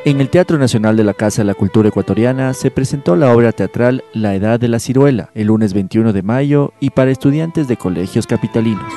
En el Teatro Nacional de la Casa de la Cultura Ecuatoriana se presentó la obra teatral La Edad de la Ciruela, el lunes 21 de mayo y para estudiantes de colegios capitalinos.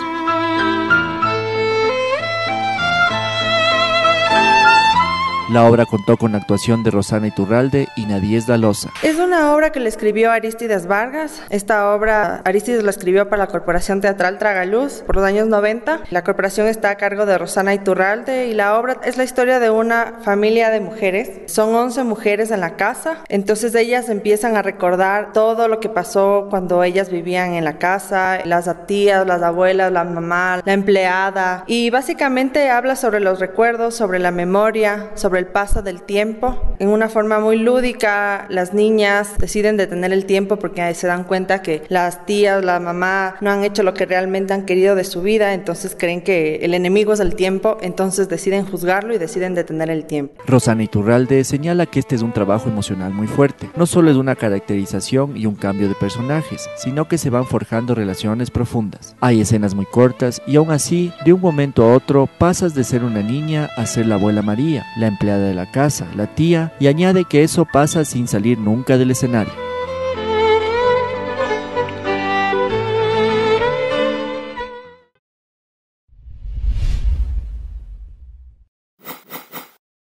La obra contó con la actuación de Rosana Iturralde y Nadies Dalosa. Es una obra que le escribió Arístides Vargas. Esta obra Arístides la escribió para la Corporación Teatral Tragaluz por los años 90. La corporación está a cargo de Rosana Iturralde y la obra es la historia de una familia de mujeres. Son 11 mujeres en la casa. Entonces ellas empiezan a recordar todo lo que pasó cuando ellas vivían en la casa, las tías, las abuelas, la mamá, la empleada. Y básicamente habla sobre los recuerdos, sobre la memoria, sobre el paso del tiempo. En una forma muy lúdica, las niñas deciden detener el tiempo porque se dan cuenta que las tías, la mamá no han hecho lo que realmente han querido de su vida, entonces creen que el enemigo es el tiempo, entonces deciden juzgarlo y deciden detener el tiempo. Rosana Iturralde señala que este es un trabajo emocional muy fuerte. No solo es una caracterización y un cambio de personajes, sino que se van forjando relaciones profundas. Hay escenas muy cortas y aún así, de un momento a otro, pasas de ser una niña a ser la abuela María, la empleada de la casa, la tía, y añade que eso pasa sin salir nunca del escenario.